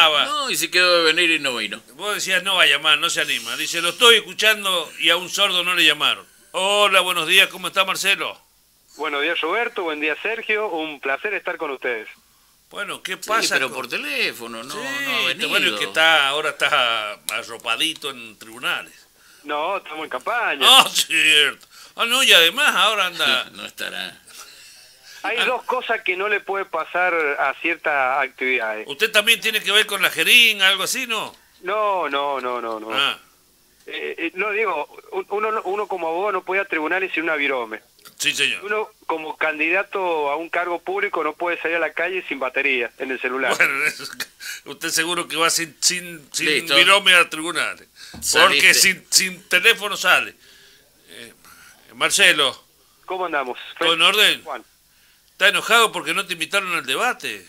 llamaba. No, y si quedó de venir y no vino. Vos decías, no va a llamar, no se anima. Dice, lo estoy escuchando y a un sordo no le llamaron. Hola, buenos días, ¿cómo está Marcelo? Buenos días, Roberto, buen día, Sergio. Un placer estar con ustedes. Bueno, ¿qué Sí, pasa? pero por teléfono, no, Sí, no ha venido. bueno, es que ahora está arropadito en tribunales. No, estamos en campaña. Ah, cierto. Ah, no, y además ahora anda... No estará. Hay dos cosas que no le puede pasar a ciertas actividades. ¿Usted también tiene que ver con la jeringa, algo así, no? No. Ah, No digo, uno como abogado no puede ir a tribunales sin una virome. sí, señor. Uno como candidato a un cargo público no puede salir a la calle sin batería en el celular. Bueno, usted seguro que va sin Listo. virome a tribunales. Porque sin teléfono sale. Marcelo, ¿Cómo andamos? ¿todo en orden? Juan. ¿Está enojado porque no te invitaron al debate?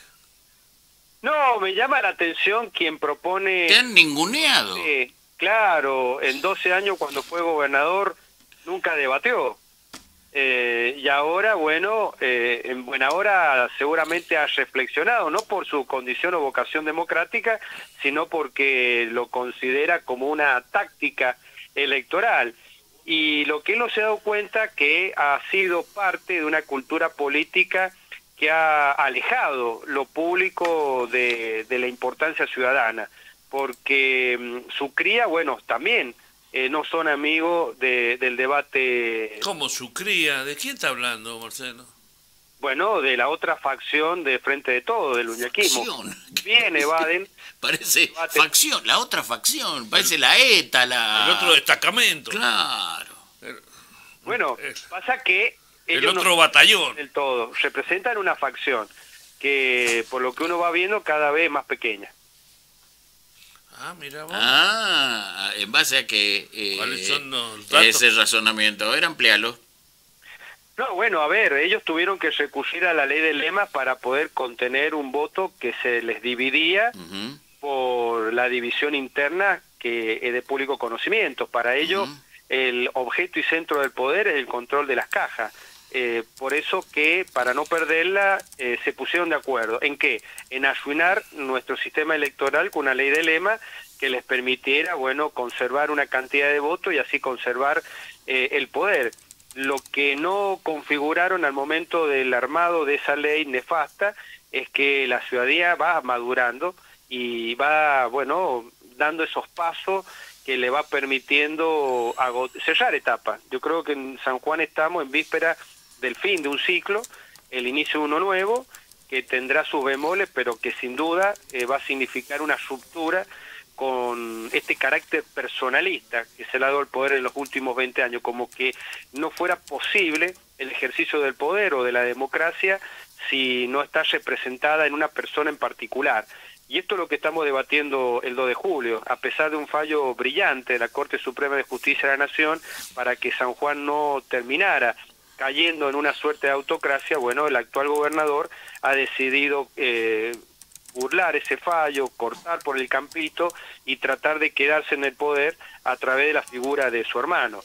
No, me llama la atención quien propone... Te han ninguneado. Claro, en 12 años cuando fue gobernador nunca debatió. Y ahora, bueno, en buena hora seguramente ha reflexionado, no por su condición o vocación democrática, sino porque lo considera como una táctica electoral. Y lo que él no se ha dado cuenta que ha sido parte de una cultura política que ha alejado lo público de la importancia ciudadana, porque su cría, bueno, también no son amigos del debate. ¿Cómo su cría? ¿De quién está hablando, Marcelo? Bueno, de la otra facción de Frente de Todo, del uñaquismo. Viene Baden. Parece debate. facción, la otra facción, parece la ETA, El otro destacamento. Claro. Bueno, pasa que El ellos otro no batallón. del todo representan una facción que, por lo que uno va viendo, cada vez más pequeña. Ah, mira vos. Ah, en base a que ¿Cuáles son los datos? ese razonamiento. A ver, amplialo. No, bueno, a ver, ellos tuvieron que recurrir a la ley de lemas para poder contener un voto que se les dividía Ujú. por la división interna que es de público conocimiento. Para ellos, el objeto y centro del poder es el control de las cajas. Por eso que, para no perderla, se pusieron de acuerdo. ¿En qué? En arruinar nuestro sistema electoral con una ley de lema que les permitiera, bueno, conservar una cantidad de votos y así conservar el poder. Lo que no configuraron al momento del armado de esa ley nefasta es que la ciudadanía va madurando y va, bueno, dando esos pasos que le va permitiendo cerrar etapas. Yo creo que en San Juan estamos en víspera del fin de un ciclo, el inicio de uno nuevo, que tendrá sus bemoles, pero que sin duda va a significar una ruptura con este carácter personalista que se le ha dado al poder en los últimos 20 años, como que no fuera posible el ejercicio del poder o de la democracia si no está representada en una persona en particular. Y esto es lo que estamos debatiendo el 2 de julio, a pesar de un fallo brillante de la Corte Suprema de Justicia de la Nación para que San Juan no terminara cayendo en una suerte de autocracia. Bueno, el actual gobernador ha decidido burlar ese fallo, cortar por el campito y tratar de quedarse en el poder a través de la figura de su hermano.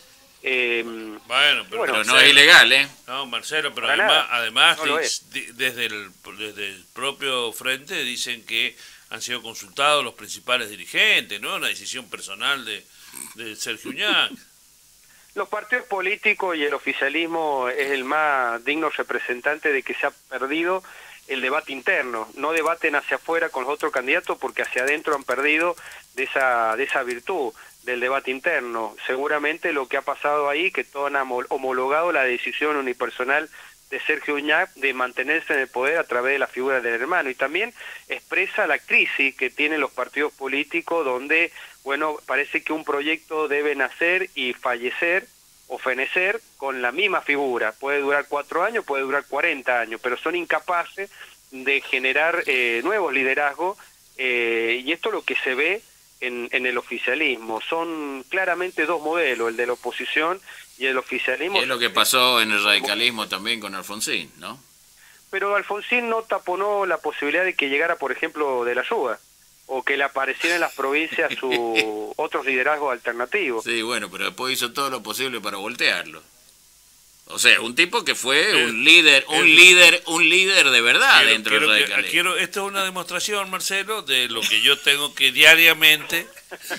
Bueno, Pero no es ilegal, ¿eh? No, Marcelo, pero Para además No lo es. desde el propio frente dicen que han sido consultados los principales dirigentes, ¿no? Una decisión personal de Sergio Uñac. Los partidos políticos y el oficialismo es el más digno representante de que se ha perdido el debate interno. No debaten hacia afuera con los otros candidatos porque hacia adentro han perdido de esa virtud del debate interno. Seguramente lo que ha pasado ahí, que todos han homologado la decisión unipersonal de Sergio Uñac de mantenerse en el poder a través de la figura del hermano, y también expresa la crisis que tienen los partidos políticos donde, bueno, parece que un proyecto debe nacer y fallecer o fenecer con la misma figura. Puede durar 4 años, puede durar 40 años, pero son incapaces de generar nuevos liderazgos, y esto es lo que se ve en el oficialismo. Son claramente dos modelos, el de la oposición y el oficialismo. Es lo que pasó en el radicalismo también con Alfonsín, ¿no? Pero Alfonsín no taponó la posibilidad de que llegara, por ejemplo, de la Rúa, o que le apareciera en las provincias otros liderazgos alternativos. Sí, bueno, pero después hizo todo lo posible para voltearlo. O sea, un tipo que fue un líder de verdad dentro del radicalismo. Esto es una demostración, Marcelo, de lo que yo tengo que diariamente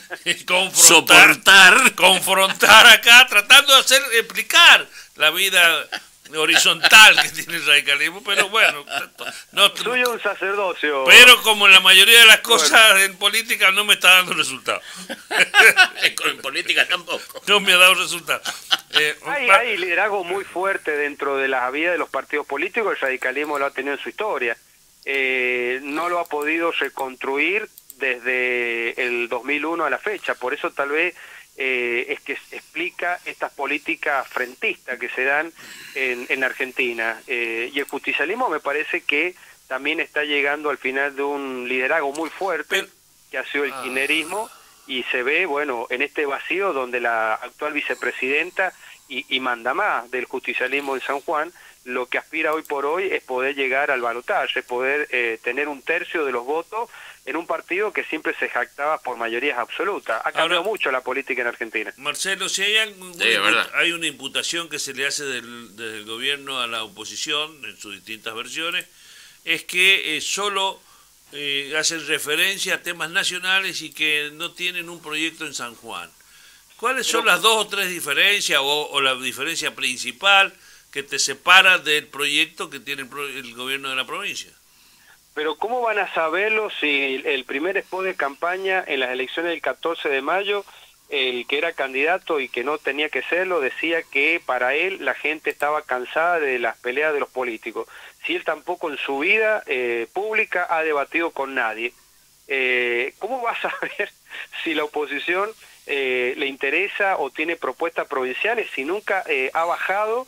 confrontar acá, tratando de explicar la vida horizontal que tiene el radicalismo, pero bueno, suyo un sacerdocio. Pero como en la mayoría de las cosas en política no me está dando resultado. En política tampoco. No me ha dado resultado. Hay liderazgo muy fuerte dentro de la vida de los partidos políticos, el radicalismo lo ha tenido en su historia. No lo ha podido reconstruir desde el 2001 a la fecha, por eso tal vez es que explica estas políticas frentistas que se dan en Argentina. Y el justicialismo me parece que también está llegando al final de un liderazgo muy fuerte, que ha sido el kirchnerismo, y se ve, bueno, en este vacío donde la actual vicepresidenta y mandamás del justicialismo en San Juan, lo que aspira hoy por hoy es poder llegar al balotaje, poder tener un tercio de los votos en un partido que siempre se jactaba por mayorías absolutas. Ha cambiado mucho la política en Argentina. Marcelo, si hay hay una imputación que se le hace desde el gobierno a la oposición, en sus distintas versiones, es que solo hacen referencia a temas nacionales y que no tienen un proyecto en San Juan. ¿Cuáles son las 2 o 3 diferencias o la diferencia principal que te separa del proyecto que tiene el gobierno de la provincia? Pero ¿cómo van a saberlo si el primer spot de campaña en las elecciones del 14 de mayo, el que era candidato y que no tenía que serlo, decía que para él la gente estaba cansada de las peleas de los políticos? Si él tampoco en su vida pública ha debatido con nadie, ¿cómo va a saber si la oposición le interesa o tiene propuestas provinciales si nunca ha bajado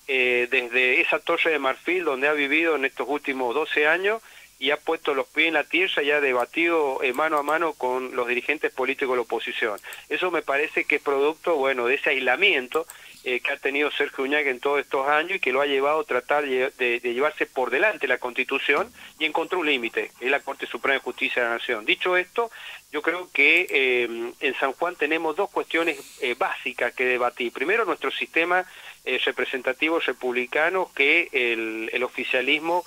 desde esa torre de marfil donde ha vivido en estos últimos 12 años y ha puesto los pies en la tierra y ha debatido mano a mano con los dirigentes políticos de la oposición? Eso me parece que es producto, bueno, de ese aislamiento que ha tenido Sergio Uñaga en todos estos años y que lo ha llevado a tratar de llevarse por delante la Constitución, y encontró un límite, que es la Corte Suprema de Justicia de la Nación. Dicho esto, yo creo que en San Juan tenemos 2 cuestiones básicas que debatir. Primero, nuestro sistema representativo republicano, que el oficialismo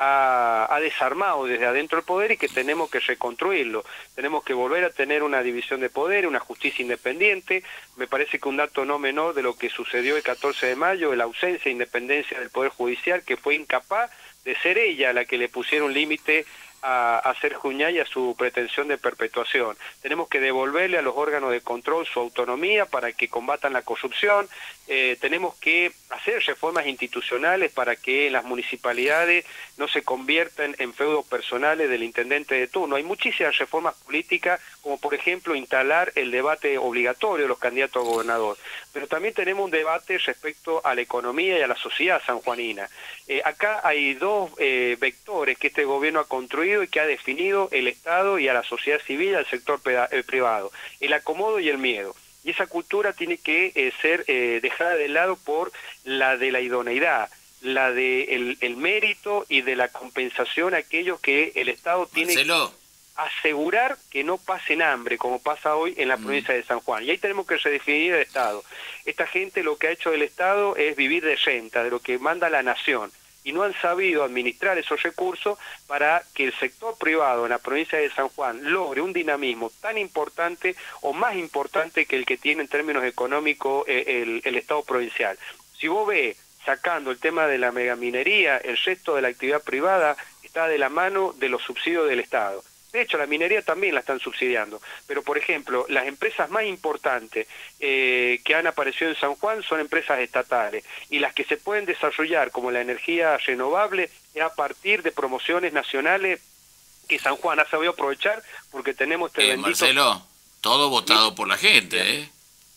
ha desarmado desde adentro del poder y que tenemos que reconstruirlo. Tenemos que volver a tener una división de poder, una justicia independiente. Me parece que un dato no menor de lo que sucedió el 14 de mayo, la ausencia de independencia del Poder Judicial, que fue incapaz de ser ella la que le pusiera un límite a Sergio Uñaga y a su pretensión de perpetuación. Tenemos que devolverle a los órganos de control su autonomía para que combatan la corrupción. Tenemos que hacer reformas institucionales para que las municipalidades no se conviertan en feudos personales del intendente de turno. Hay muchísimas reformas políticas, como por ejemplo instalar el debate obligatorio de los candidatos a gobernador. Pero también tenemos un debate respecto a la economía y a la sociedad sanjuanina. Acá hay 2 vectores que este gobierno ha construido y que ha definido el Estado y a la sociedad civil y al sector privado: el acomodo y el miedo. Y esa cultura tiene que ser dejada de lado por la de la idoneidad, la de el mérito y de la compensación a aquellos que el Estado tiene que asegurar que no pasen hambre, como pasa hoy en la provincia de San Juan. Y ahí tenemos que redefinir el Estado. Esta gente lo que ha hecho del Estado es vivir de renta, de lo que manda la nación, y no han sabido administrar esos recursos para que el sector privado en la provincia de San Juan logre un dinamismo tan importante o más importante que el que tiene en términos económicos el Estado provincial. Si vos ves, sacando el tema de la megaminería, el resto de la actividad privada está de la mano de los subsidios del Estado. De hecho, la minería también la están subsidiando. Pero, por ejemplo, las empresas más importantes que han aparecido en San Juan son empresas estatales. Y las que se pueden desarrollar, como la energía renovable, es a partir de promociones nacionales que San Juan ha sabido aprovechar, porque tenemos este bendito... Marcelo, todo votado por la gente, ¿eh?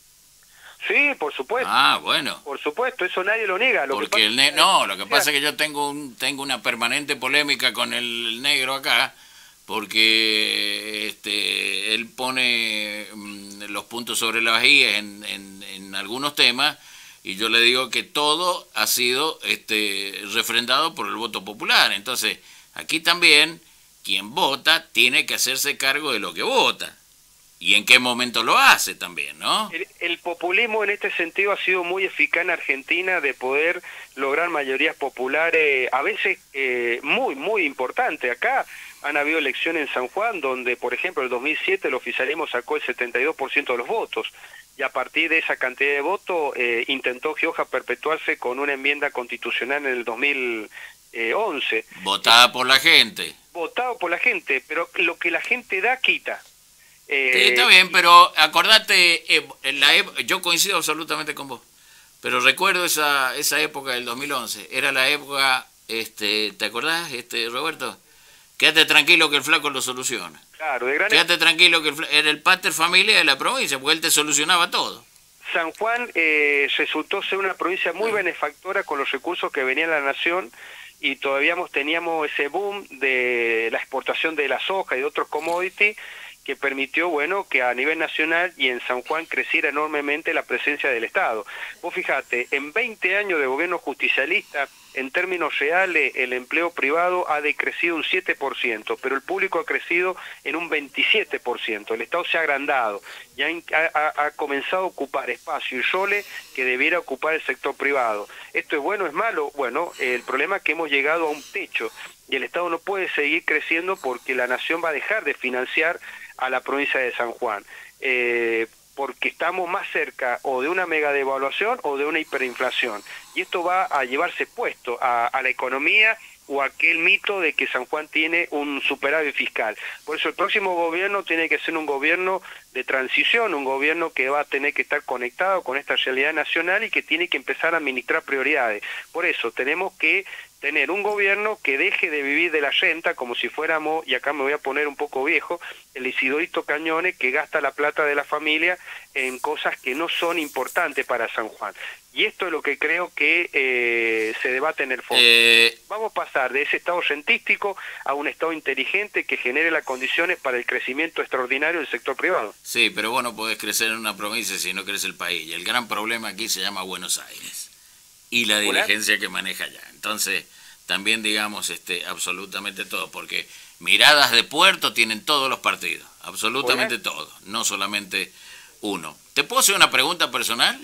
Sí, por supuesto. Ah, bueno. Por supuesto, eso nadie lo niega. Lo que pasa es que yo tengo una permanente polémica con el negro acá, porque él pone los puntos sobre las IES en algunos temas, y yo le digo que todo ha sido refrendado por el voto popular. Entonces, aquí también quien vota tiene que hacerse cargo de lo que vota. y en qué momento lo hace también, ¿no? El populismo en este sentido ha sido muy eficaz en Argentina de poder lograr mayorías populares, a veces muy importantes. Acá han habido elecciones en San Juan donde, por ejemplo, en el 2007 el oficialismo sacó el 72% de los votos, y a partir de esa cantidad de votos intentó Gioja perpetuarse con una enmienda constitucional en el 2011. Votada por la gente. Votado por la gente, pero lo que la gente da, quita. Sí, está bien, pero acordate, yo coincido absolutamente con vos, pero recuerdo esa época del 2011, era la época, ¿te acordás, Roberto? Quédate tranquilo que el flaco lo soluciona. Claro, Quédate tranquilo que era el pater familia de la provincia, porque él te solucionaba todo. San Juan resultó ser una provincia muy benefactora con los recursos que venía la nación, y todavía teníamos ese boom de la exportación de la soja y de otros commodities, que permitió, bueno, que a nivel nacional y en San Juan creciera enormemente la presencia del Estado. Vos fijate, en 20 años de gobierno justicialista, en términos reales, el empleo privado ha decrecido un 7%, pero el público ha crecido en un 27%. El Estado se ha agrandado y ha comenzado a ocupar espacio y roles que debiera ocupar el sector privado. ¿Esto es bueno o es malo? Bueno, el problema es que hemos llegado a un techo y el Estado no puede seguir creciendo porque la nación va a dejar de financiar a la provincia de San Juan, porque estamos más cerca o de una mega devaluación o de una hiperinflación, y esto va a llevarse puesto a la economía o aquel mito de que San Juan tiene un superávit fiscal. Por eso el próximo gobierno tiene que ser un gobierno de transición, un gobierno que va a tener que estar conectado con esta realidad nacional y que tiene que empezar a administrar prioridades. Por eso tenemos que tener un gobierno que deje de vivir de la renta como si fuéramos, y acá me voy a poner un poco viejo, el Isidorito Cañones, que gasta la plata de la familia en cosas que no son importantes para San Juan. Y esto es lo que creo que se debate en el fondo. Vamos a pasar de ese estado rentístico a un estado inteligente que genere las condiciones para el crecimiento extraordinario del sector privado. Sí, pero vos no podés crecer en una provincia si no crece el país. Y el gran problema aquí se llama Buenos Aires y la dirigencia que maneja allá. Entonces, también digamos absolutamente todo, porque miradas de puerto tienen todos los partidos, absolutamente todos, no solamente uno. ¿Te puedo hacer una pregunta personal?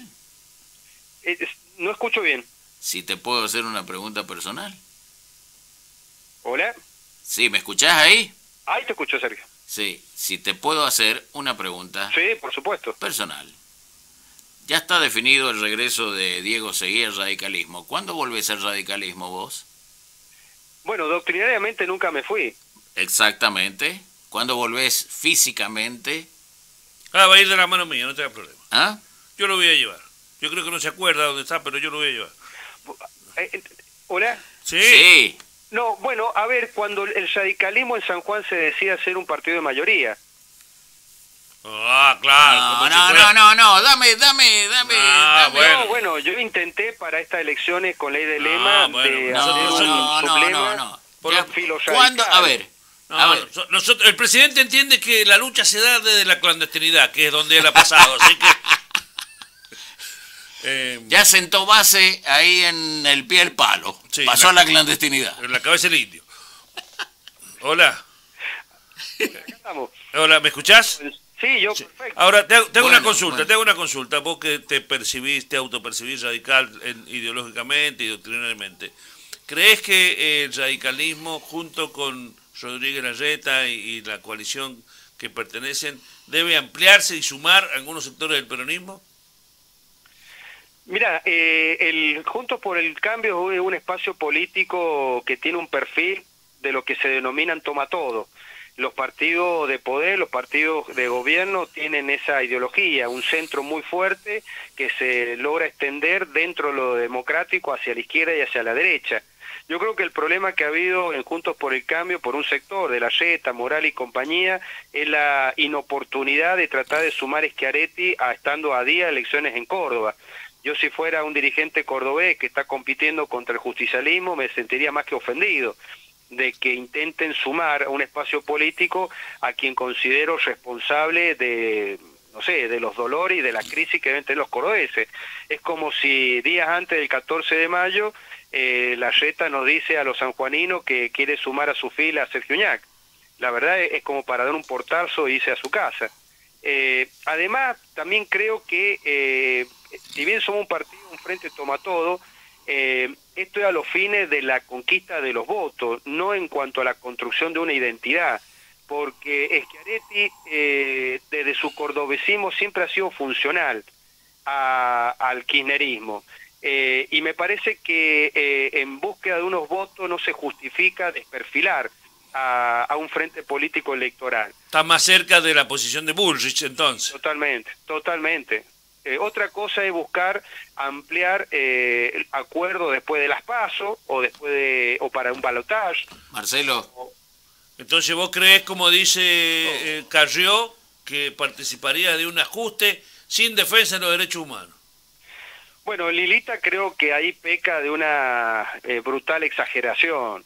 No escucho bien. Si te puedo hacer una pregunta personal. ¿Hola? Sí, ¿me escuchás ahí? Ahí te escucho, Sergio. Sí, si te puedo hacer una pregunta. Sí, por supuesto. Personal. Ya está definido el regreso de Diego Seguí al radicalismo. ¿Cuándo volvés al radicalismo vos? Bueno, doctrinariamente nunca me fui. Exactamente. ¿Cuándo volvés físicamente? Va a ir de la mano mía, no te hagas problema. ¿Ah? Yo lo voy a llevar. Yo creo que no se acuerda dónde está, pero yo lo voy a llevar. ¿Hola? Sí. No, bueno, a ver, cuando el radicalismo en San Juan se decía ser un partido de mayoría. Ah, claro. No, dame. Bueno. Bueno, yo intenté para estas elecciones con ley de lema no. ¿Cuándo? A ver. El presidente entiende que la lucha se da desde la clandestinidad, que es donde él ha pasado, así que... ya sentó base ahí en el pie del palo. Sí, pasó a la clandestinidad. En la cabeza del indio. Hola. Acá estamos. Hola, ¿me escuchás? Sí, yo perfecto. Ahora, te hago una consulta. Vos que te autopercibís radical ideológicamente y doctrinariamente. ¿Crees que el radicalismo, junto con Rodríguez Larreta y la coalición que pertenecen, debe ampliarse y sumar a algunos sectores del peronismo? Mira, el Juntos por el Cambio es un espacio político que tiene un perfil de lo que se denominan toma todo. Los partidos de poder, los partidos de gobierno tienen esa ideología, un centro muy fuerte que se logra extender dentro de lo democrático hacia la izquierda y hacia la derecha. Yo creo que el problema que ha habido en Juntos por el Cambio por un sector de la Larreta, Morales y compañía es la inoportunidad de tratar de sumar Schiaretti estando a día de elecciones en Córdoba. Yo si fuera un dirigente cordobés que está compitiendo contra el justicialismo me sentiría más que ofendido de que intenten sumar a un espacio político a quien considero responsable de, no sé, de los dolores y de la crisis que deben tener los cordobeses. Es como si días antes del 14 de mayo Larreta nos dice a los sanjuaninos que quiere sumar a su fila a Sergio Uñac. La verdad es como para dar un portazo e irse a su casa. Además, también creo que, si bien somos un partido, un frente toma todo, esto es a los fines de la conquista de los votos, no en cuanto a la construcción de una identidad, porque Schiaretti, desde su cordobesismo, siempre ha sido funcional al kirchnerismo. Y me parece que en búsqueda de unos votos no se justifica desperfilar a un frente político electoral. Está más cerca de la posición de Bullrich, entonces. Totalmente, totalmente. Otra cosa es buscar ampliar el acuerdo después de las PASO o para un balotaje. Marcelo. Entonces vos creés, como dice Carrió, que participaría de un ajuste sin defensa de los derechos humanos. Bueno, Lilita creo que ahí peca de una brutal exageración.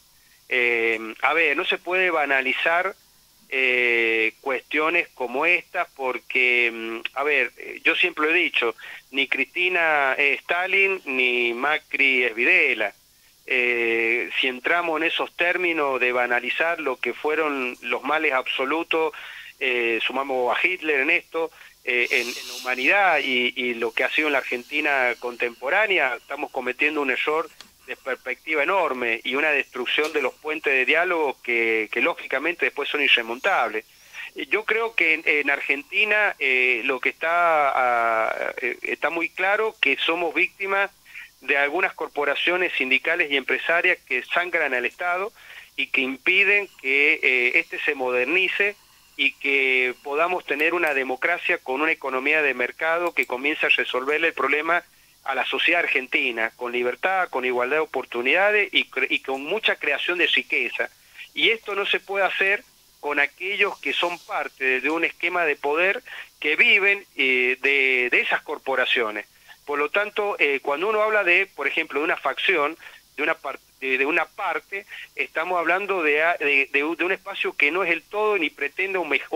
A ver, no se puede banalizar cuestiones como estas porque, a ver, yo siempre lo he dicho, ni Cristina es Stalin, ni Macri es Videla. Si entramos en esos términos de banalizar lo que fueron los males absolutos, sumamos a Hitler en esto, en la humanidad y lo que ha sido en la Argentina contemporánea, estamos cometiendo un error de perspectiva enorme y una destrucción de los puentes de diálogo que lógicamente después son irremontables. Yo creo que en Argentina lo que está muy claro que somos víctimas de algunas corporaciones sindicales y empresarias que sangran al Estado y que impiden que este se modernice y que podamos tener una democracia con una economía de mercado que comience a resolverle el problema a la sociedad argentina, con libertad, con igualdad de oportunidades y con mucha creación de riqueza. Y esto no se puede hacer con aquellos que son parte de un esquema de poder que viven de esas corporaciones. Por lo tanto, cuando uno habla de, por ejemplo, de una facción, de una parte, estamos hablando de un espacio que no es el todo ni pretende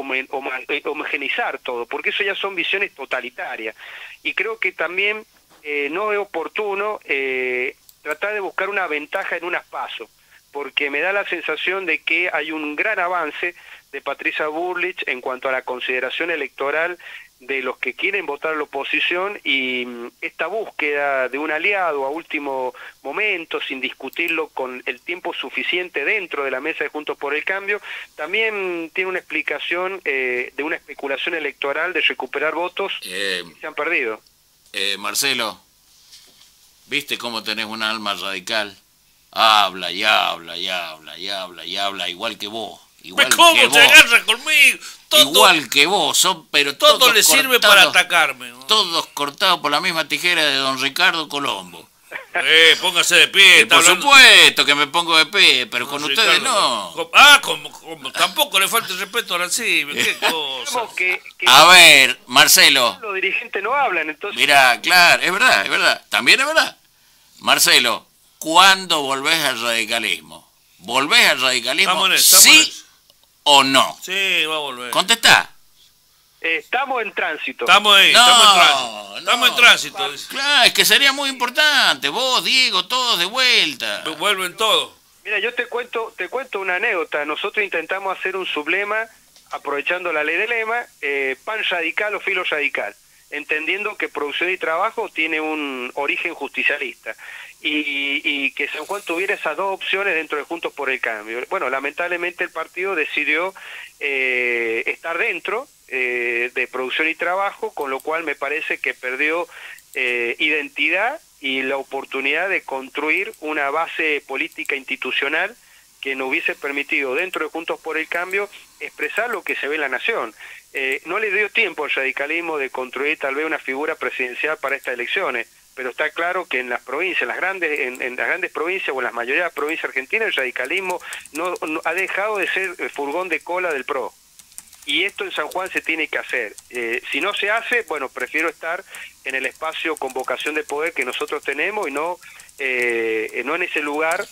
homogeneizar todo, porque eso ya son visiones totalitarias. Y creo que también no es oportuno tratar de buscar una ventaja en unas PASO, porque me da la sensación de que hay un gran avance de Patricia Bullrich en cuanto a la consideración electoral de los que quieren votar a la oposición, y esta búsqueda de un aliado a último momento, sin discutirlo con el tiempo suficiente dentro de la mesa de Juntos por el Cambio, también tiene una explicación de una especulación electoral de recuperar votos que se han perdido. Marcelo, ¿viste cómo tenés un alma radical? Habla y habla y habla y habla y habla igual que vos. Igual ¿Cómo que te agarra conmigo? Todo, igual que vos, pero todo le sirve para atacarme, ¿no? Todos cortados por la misma tijera de don Ricardo Colombo. Póngase de pie. Por supuesto que me pongo de pie, pero con ustedes no. Como tampoco le falta el respeto a Arancibia, qué cosa. A ver, Marcelo. Los dirigentes no hablan, entonces. Mirá, claro, es verdad, también es verdad. Marcelo, ¿cuándo volvés al radicalismo? ¿Volvés al radicalismo? ¿Sí o no? Sí, va a volver. Contestá. Estamos en tránsito. Estamos ahí, estamos en tránsito. Claro, es que sería muy importante. Vos, Diego, todos de vuelta. Vuelven todos. Mira, yo te cuento una anécdota. Nosotros intentamos hacer un sublema, aprovechando la ley de lema, pan radical o filo radical, entendiendo que producción y trabajo tiene un origen justicialista. Y que San Juan tuviera esas dos opciones dentro de Juntos por el Cambio. Bueno, lamentablemente el partido decidió estar dentro de producción y trabajo, con lo cual me parece que perdió identidad y la oportunidad de construir una base política institucional que nos hubiese permitido dentro de Juntos por el Cambio expresar lo que se ve en la nación. No le dio tiempo al radicalismo de construir tal vez una figura presidencial para estas elecciones, pero está claro que en las provincias, en las grandes provincias o en la mayoría de las provincias argentinas, el radicalismo no ha dejado de ser furgón de cola del PRO. Y esto en San Juan se tiene que hacer. Si no se hace, bueno, prefiero estar en el espacio con vocación de poder que nosotros tenemos y no en ese lugar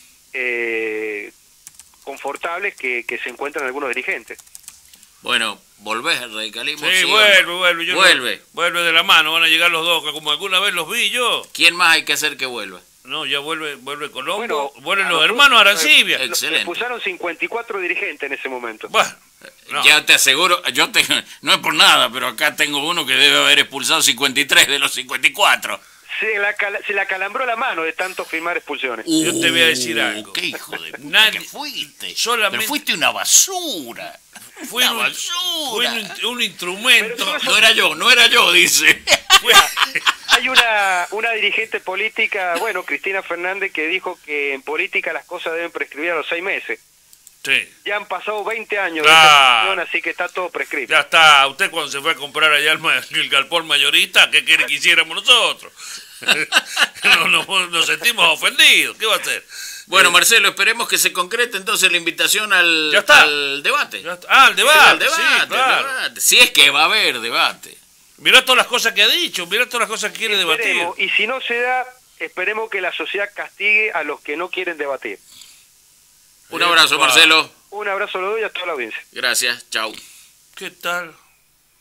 confortable que se encuentran algunos dirigentes. Bueno, ¿volvés al radicalismo? Sí, vuelve. Vuelve de la mano, van a llegar los dos, que como alguna vez los vi yo. ¿Quién más hay que hacer que vuelva? No, ya vuelve Colombo, vuelven los hermanos Arancibia. Excelente. Expulsaron 54 dirigentes en ese momento. Bueno, No. Ya te aseguro, no es por nada, pero acá tengo uno que debe haber expulsado 53 de los 54. Se le acalambró la mano de tanto firmar expulsiones. Yo te voy a decir algo. ¡Qué hijo de puta que fuiste! Pero fuiste una basura. Fue un instrumento. No era yo, dice. Hay una dirigente política, bueno, Cristina Fernández, que dijo que en política las cosas deben prescribir a los 6 meses. Sí. Ya han pasado 20 años de esta situación, así que está todo prescrito. Ya está. Usted cuando se fue a comprar allá el galpón mayorista, ¿qué quiere que hiciéramos nosotros? Nos sentimos ofendidos. ¿Qué va a hacer? Bueno, Marcelo, esperemos que se concrete entonces la invitación al debate. Al debate. Sí, claro. Al debate. Si es que va a haber debate. Mirá todas las cosas que ha dicho, mirá todas las cosas que quiere debatir. Y si no se da, esperemos que la sociedad castigue a los que no quieren debatir. Un abrazo, Marcelo. Un abrazo, lo doy a toda la audiencia. Gracias, chau. ¿Qué tal?